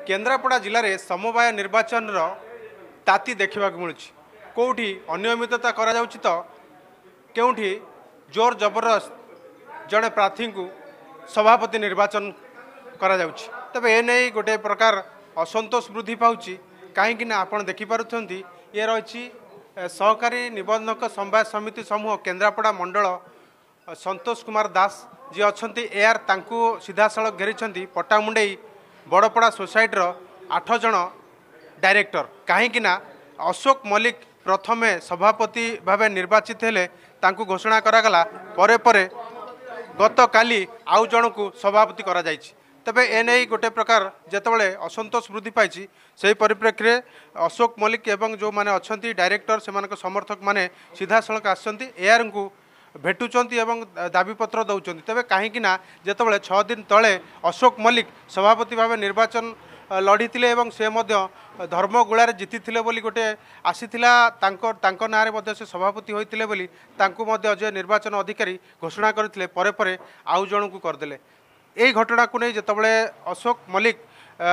केन्द्रापड़ा जिले में समवाय निर्वाचन ताती देखा मिलूँ कौटी अनियमितता करा तो केउठी जोर जबरदस्त जड़े प्रार्थी को सभापति निर्वाचन करा तबे एने गोटे प्रकार असंतोष वृद्धि पाँच कहीं आप देखिपुंट ये रही सहकारी निबंधक समवाय समिति समूह केन्द्रापड़ा मंडल संतोष कुमार दास जी अच्छा एआर तांकू सीधा सड़क घेरी पट्टामुंडई बड़पड़ा सोसाइटर 8 जन डायरेक्टर कहीं अशोक मल्लिक प्रथमे सभापति भाव निर्वाचित हेले तांकू घोषणा करागला परे परे गत काली आउ जन को सभापति करा जायछि। तबे एने गोटे प्रकार जितेबाला असंतोष वृद्धि पाई से परिप्रेक्षी में अशोक मल्लिक एवं जो मैंने अच्छा डायरेक्टर से समर्थक माने सीधा सड़क आर को भेटुंट एवं दाबीपत्र दौरान तेरे कहीं जितेबाला 6 दिन तले अशोक मल्लिक सभापति भाव निर्वाचन लड़ी से धर्मगुड़ा जीति गोटे आसीला ना से सभापति होते जे निर्वाचन अधिकारी घोषणा करते परे परे आउ जन को करदे यही घटना को नहीं जितेबाला अशोक मल्लिक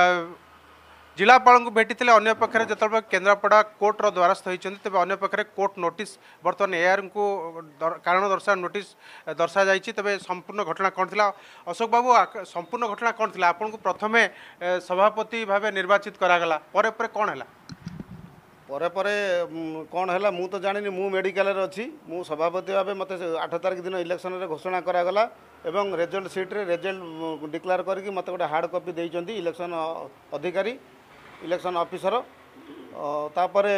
जिलापाल को भेटी अन्य पक्षरे जो केन्द्रापड़ा कोर्टर द्वारस्थ होती तेज अन्य पक्षरे कोर्ट नोटिस बर्तमान एआर को कारण दर्शा नोटिस दर्शा जाइए तेज संपूर्ण घटना कौन थी अशोक बाबू संपूर्ण घटना कौन थी आपन को प्रथमे सभापति भाव निर्वाचित करागला परे परे कौन है परे परे कौन है मु तो जानी मु मेडिकल अच्छी मु सभापति भाव मत 8 तारिख दिन इलेक्शन रे घोषणा करागला एवं रेजल्ट सीट रे रेजल्ट डिक्लेयर करके मत गोटे हार्ड कॉपी देइचंती इलेक्शन अधिकारी इलेक्शन ऑफिसर तापरे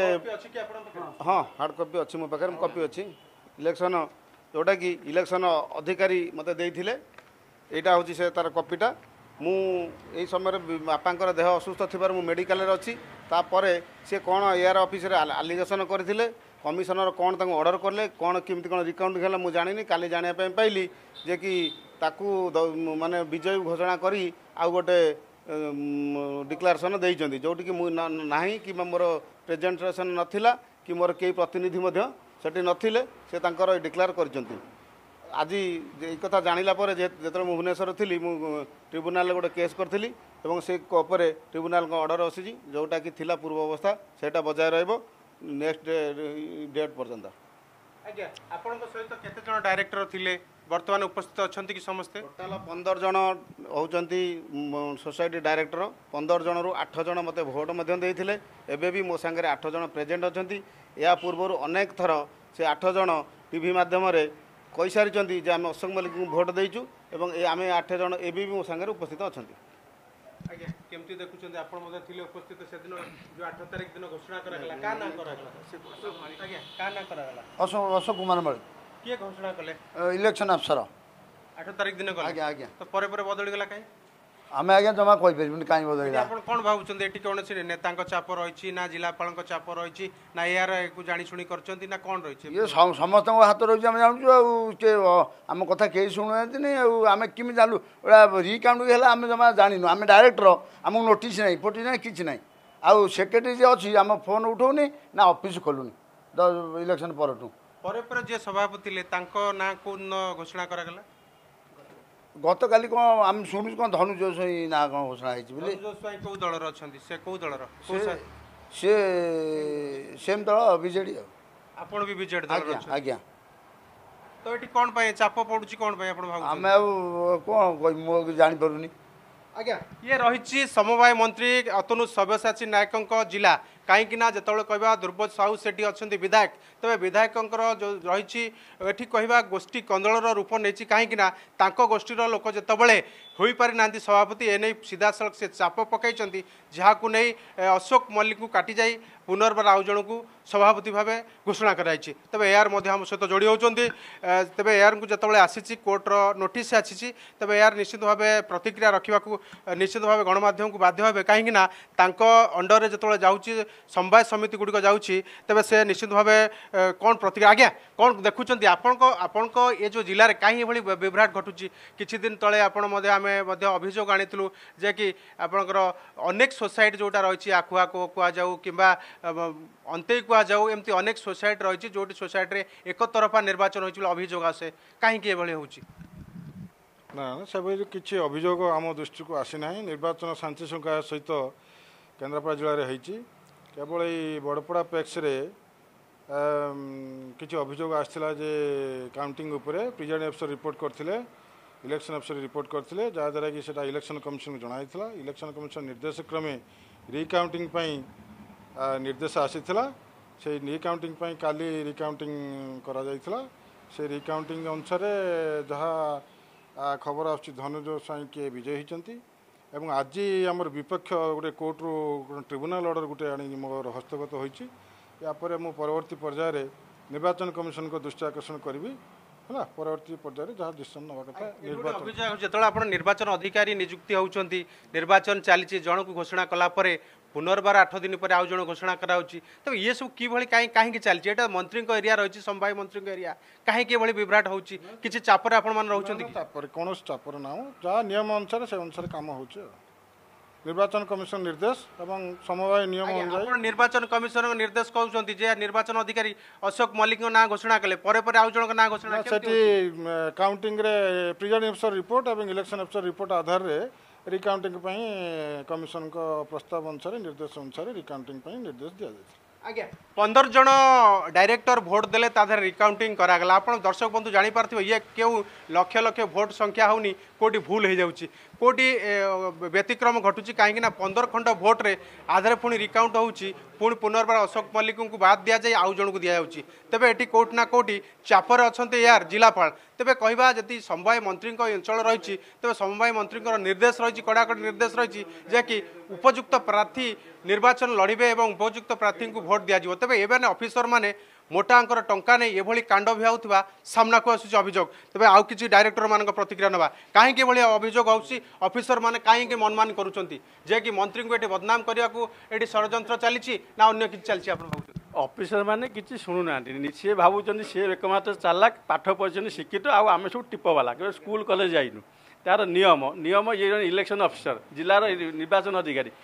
हाँ हार्ड कॉपी अच्छी मो पाखे कॉपी अच्छी इलेक्शन जोटा कि इलेक्शन अधिकारी मत देइथिले एटा होची से तार कॉपीटा मु एई समय बापांकर देह असुस्थ थिबार मु मेडिकल रे अच्छी तापरे से कौन एआर ऑफिस रे आलिगेशन करथिले कमिशनर कौन तांको ऑर्डर करले कौन केमती कौन रिकाउंट होला मु जानिनी काली जानिया पे पाइली जे कि ताकू माने विजय घोषणा करी आ गोटे डिक्लेरेशन देइचंदी जोटी कि मु नाही कि मोर प्रेजेंटेशन नथिला कि मोर के प्रतिनिधि मध्य सेठी नथिले से तांकर डिक्लेयर करचंती आज ये कथा जानिला परे जेतरे भुवनेश्वर थी मु ट्रिब्यूनल गोटे केस करथिली एवं से उपरे ट्रिब्यूनल को ऑर्डर आसी जोटा कि थिला पूर्व अवस्था सेटा बजाय रहइबो नेक्स्ट डेट पर्यंत। आज्ञा आपन को सहित केते जन डायरेक्टर थिले वर्तमान उपस्थित अछंती कि समस्ते टोटाल 15 जन होचंती सोसाइटी डायरेक्टर 15 जन रु 8 जन मते भोट मध्य देइथिले एबे भी मो संगे 8 जन प्रेजेंट अछंती या पूर्व अनेक थर से 8 जन टीवी माध्यम रे कहि सारिचंती जे हम अशोक मल्लिक को भोट देइचु एवं आम 8 जन एबे भी मो संगे उपस्थित अछंती। आज्ञा केमती देखुछंती आपण मध्ये थिले उपस्थित से दिन जो 8 तारिख दिन घोषणा करागला का ना करागला आज्ञा का ना करागला अशोक कुमार मल्लिक किए घोषणा कले इलेक्शन अफसर 8 तारिख दिन गला आज्ञा आज्ञा तो परे परे बदली गला काई आम आज्ञा जमा कहि परिबनी काई बदली आपण कोन भाबुचंती एटी कोन से नेता चाप रही ना जिलापाल चाप रही ना एआर को जानी शुणी करचंती ना कोन रही ये समस्त हाथ रही आम जानूँ आम कथा कहीं शुणुना नहीं आम किमी जानू रिकाउंट है आम जमा जानू आम डायरेक्टर आमको नोटिस ना फोटिस ना कि ना आउ सेक्रेटरी जे अच्छी आम फोन उठाऊनी ना ऑफिस खोलुनी इलेक्शन पर जे सभापति ना को घोषणा करागला गत काली कौन आम शुणु कौन धनुज ना कौन घोषणा होती कौ दलर अच्छा से कौ दलर से सेम दल बीजेडी आपण भी बीजेडी आज्ञा आज्ञा तो ये कौन पाए चाप पड़ुची कौन पाए आपण भाबु आमे कौन मो जानि परुनी आज्ञा ये रही समवाय मंत्री अतनु सब्यसाची नायक जिला कहीं जिते कह दुर्बोध साहू सेठी अच्छा विधायक तेज विधायक जो रही कहवा गोष्ठी कंदलर रूप नहीं कहीं गोष्ठीर लोक जितेबाला हो पारि ना सभापति एने सीधा सड़क से चाप पकई जहाँ नहीं अशोक मल्लिक को काटी जाई पुनर्बार आउ जन को सभापति भाव घोषणा कराई तेज एआर आम सहित जोड़ी होती तेज एआर को जितेबाला आसी कोर्टर नोटिस आसी तेज एआर निश्चित भाव प्रतिक्रिया रखा निश्चित भाव गणमाध्यम को बाध्य हे कहीं अंडर जो जाऊँगी समवाय समिति गुड़िक जाऊँगी तेज से निश्चित भाव कौन प्रतिक्रिया आज्ञा कौन देखुं आपण ये जो जिले में कहीं विभ्राट घटुची किछि दिन तले आपण आम अभियोग आनीलु जे कि आपणकर अनेक सोसाइटी जोटा रही आखुआ को कहुँ कि अंते कहुँ एमती अनेक सोसाइटी रही जो सोसाइटी एक तरफा निर्वाचन हो अभियोग आसे कहीं ନା ନା ସେଭଳି କିଛି ଅଭିଯୋଗ ଆମ ଦୃଷ୍ଟିକୁ ଆସିନା। ନିର୍ବାଚନ ଶାନ୍ତି ଶୃଙ୍ଖଳା ସହିତ କେନ୍ଦ୍ରାପଡ଼ା ଜିଲ୍ଲାରେ ହେଇଛି। କେବଳ ଏଇ ବଡ଼ପଡ଼ା ପ୍ୟାକ୍ସରେ କିଛି ଅଭିଯୋଗ ଆସିଥିଲା ଯେ କାଉଣ୍ଟିଂ ଉପରେ ପ୍ରିଜାଇଡ଼ିଂ ଅଫିସର ରିପୋର୍ଟ କରିଥିଲେ, ଇଲେକ୍ସନ ଅଫିସର ରିପୋର୍ଟ କରିଥିଲେ, ଯାହାଦ୍ୱାରା କି ସେଇଟା ଇଲେକ୍ସନ କମିଶନକୁ ଜଣାଇଥିଲା। ଇଲେକ୍ସନ କମିଶନ ନିର୍ଦ୍ଦେଶ କ୍ରମେ ରିକାଉଣ୍ଟିଂ ପାଇଁ ନିର୍ଦ୍ଦେଶ ଆସିଥିଲା। ସେଇ ରିକାଉଣ୍ଟିଂ ପାଇଁ କାଲି ରିକାଉଣ୍ଟିଂ କରାଯାଇଥିଲା। ସେ ରିକାଉଣ୍ଟିଂ ଅନୁସାରେ ଯାହା ଖବର ଆସୁଛି ଧନଞ୍ଜୟ ସ୍ୱାଇଁ କିଏ ବିଜୟ ହୋଇଛନ୍ତି ଏବଂ ଆଜି ଆମର ବିପକ୍ଷ ଗୋଟେ କୋର୍ଟରୁ ଟ୍ରିବ୍ୟୁନାଲ ଅର୍ଡ଼ର ଗୋଟେ ଆଣି ମୋର ହସ୍ତଗତ ହୋଇଛି। यापर मु परवर्ती पर्यायर निर्वाचन कमिशन को दृष्टि आकर्षण करी है परवर्ती पर्यायर जहाँ डिसीजन नवा कथा निर्वाचन जो आप निर्वाचन अधिकारी नियुक्ति होती निर्वाचन चली जन को घोषणा कलापर पुनर्बार 8 दिन पर आउ जन घोषणा कराऊँगी तो ये सब किभली कहीं चलती यहाँ मंत्री एरिया रही संभाई मंत्री एरिया कहीं विभ्राट होची किसी चापर आपण मान रोचंती चापर कौन चापर ना जहाँ नियम अनुसार से अनुसार काम हो निर्वाचन कमिशन निर्देश एवं समवाय नियम अनुसार निर्वाचन कमिशन निर्देश कहते जे निर्वाचन अधिकारी अशोक मल्लिक ना घोषणा कले आउ जन ना घोषणा काउंटिंग रे प्रिजाइडिंग अफिसर रिपोर्ट एवं इलेक्शन अफिसर रिपोर्ट आधार रे रिकाउंटिंग कमिशन को प्रस्ताव अनुसार निर्देश अनुसार रिकाउंटिंग निर्देश दि जाए आज्ञा 15 जन डायरेक्टर भोट देले ताधर रिकाउंटिंग करागला आपण दर्शक बंधु जानी पारथिबे ये केउ लक्ष लक्ष भोट संख्या होनी कोटी भूल हो जाउची कोटी व्यतिक्रम घटुची कहीं 15 खंड भोट रे आधार पुणी रिकाउंट होउची पुणी पुनर्बार अशोक मल्लिक को बाद दिया जाए आउ जन को दिया जाउची तबे एटी कोट ना कोटी चापर अछंते यार जिलापाल तेबे कहबा जति समवाय मंत्री अंचल रही तेबे समवाय मंत्री निर्देश रही कड़ाकड़ी निर्देश रही जे कि उपयुक्त प्रार्थी निर्वाचन लड़े और उपयुक्त प्रार्थी को भोट दिया तेबे एबे ऑफिसर माने मोटा अंकर टंका नहीं एभली कांड भिआउथबा सामना को आसुची अभियोग तेबे आउ किछि डायरेक्टर मान प्रतिक्रिया नबा काहेकि एभली अभियोग आउची ऑफिसर माने काहेकि मनमान करूचंती जे कि मंत्री को एठी बदनाम करिया को एठी षडयंत्र चलीची ना अन्य किछि चलची आपण भाबुछन ऑफिसर माने किछि सुनु नांती सी भाबुचंती सी एकमात्र चालाक पाठ पढ़छन शिक्षित आउ आमे सब टिपवाला के स्कूल कॉलेज जाइनु तार नियम नियम ये इलेक्शन ऑफिसर जिलार निर्वाचन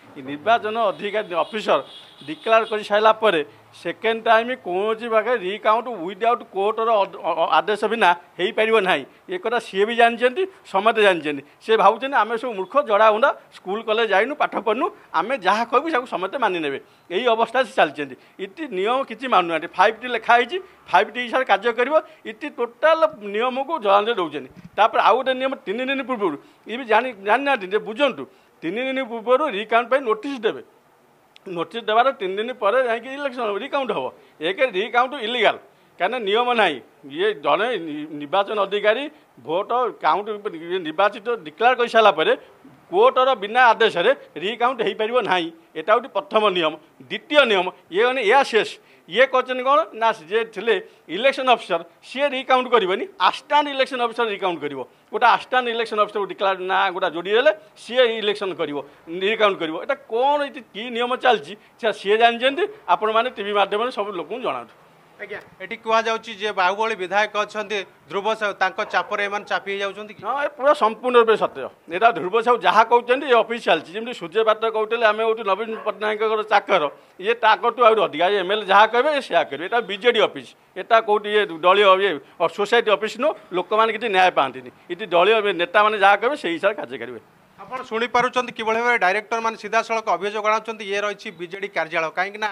अधिकारी ऑफिसर डिक्लेयर कर सारा पर सेकेंड टाइम कौन भागे रिकाउंट विदाउट कोर्टर आदेश बिना हो पार ना ये कथा सी भी जानते समस्त जानते सी भावुं आम सब मूर्ख जड़ा हुआ स्कूल कॉलेज जाइनु पाठ पढ़नु आम जहाँ कहूँ सब समस्त मानि ने यही अवस्था से चलते इति नियम किसी मानुना 5T लिखाई 5T हिसाब से कार्य कर इति टोटाल नियम को जलान दौरान तापर आउ गोटे नियम 3 दिन पूर्व ये भी जानी ना बुझंतु 3 दिन पूर्व रिकाउंट नोटिस देवे नोटिस देवार 3 दिन पर जाकि इलेक्शन रिकाउंट हम एक रिकाउंट इलिगाल कहीं नियम ना ये जड़े निर्वाचन अधिकारी भोट काउंट निर्वाचित डिक्लेयर कर सारापर कोर्टर बिना आदेश रिकाउंट हो पार ना यहाँ हूँ प्रथम नियम द्वितीय नियम ये या शेष ये कहते कौन ना जे थे इलेक्शन अफिसर सी रिकाउंट करनी आस्टान इलेक्शन अफिसर रिकाउंट कर गोटे आस्टान इलेक्शन अफिसर डिक्लेयर ना गोटा जोड़ीदेले सी इलेक्शन कर रिकाउंट कर कौन कि नियम चलती सी जानते आपण मैंने टीवी माध्यम सब लोक जनातु आज्ञा ये कहुच्छी जे बाहुबली विधायक अच्छा ध्रुव साहू चापर एम चापी जाऊँगी हाँ पूरा संपूर्ण रूप सत्य यहाँ ध्रुव साहू जहाँ कहते ये ऑफिस चलती जमी सूर्य पात्र कहते आम गोटे नवीन पट्टनायक चाकर ये ताकू आज अधिका एमएलए जहाँ कहे से करेंगे यहाँ बीजेडी ऑफिस यहाँ कौटी ये दलीय ये सोसाइटी ऑफिस नो लोक मैंने किसी न्याय पाती ये दलीय नेता मैंने जहाँ कहे से हिसाब से कार्य करेंगे आप शुणी पार्टी कि भाव डायरेक्टर मान सीधा सड़क अभियोग आना ये रही बीजेडी कार्यालय कहीं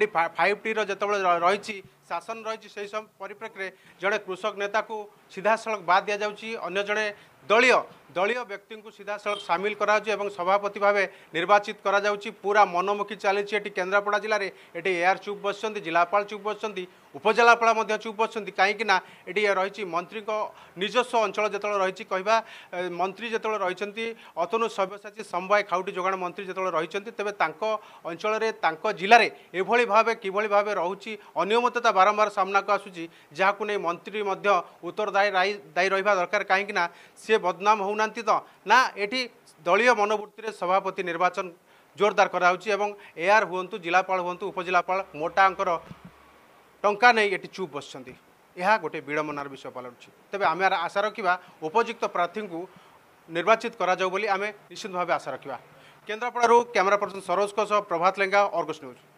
5T जो रही शासन रही से सब परिप्रेक्षी जड़े कृषक नेता को सीधा सड़क बाद दि जाऊँगी अन्य जड़े दलीय व्यक्ति को सीधा सड़क सामिल करा सभापति भाव निर्वाचित करा पूरा मनमुखी चली केन्द्रापड़ा जिले में ये एआर चुप बस जिलापाल चुप बस उपजिलापाल चुप बस कहीं ये रही मंत्री निजस्व अंचल जो रही कहवा मंत्री जो रही अतनु सव्यसाची समवाय खाउटी जोगाण मंत्री जो रही तेज अंचल जिले में एभली भाव किभली भाव रोचे अनियमितता बारंबार सामना को आसूची जहाँ नहीं मंत्री उत्तरदायी रहा दरकार कहीं सी बदनाम होना तो ना ये दलीय मनोवृत्ति सभापति निर्वाचन जोरदार कराऊँगी एआर हूँ जिलापाल हूँ उपजिलापाल मोटा अंकर टंका नहीं ये चुप बस यह गोटे विडंबनार विषय पलटुଛି तेज आम आशा रखा उपयुक्त प्रार्थी को निर्वाचित करा जाऊ बोली आम निश्चित भाव आशा रखा Kendrapara camera person Saroj Prabhat Lenka Argus news.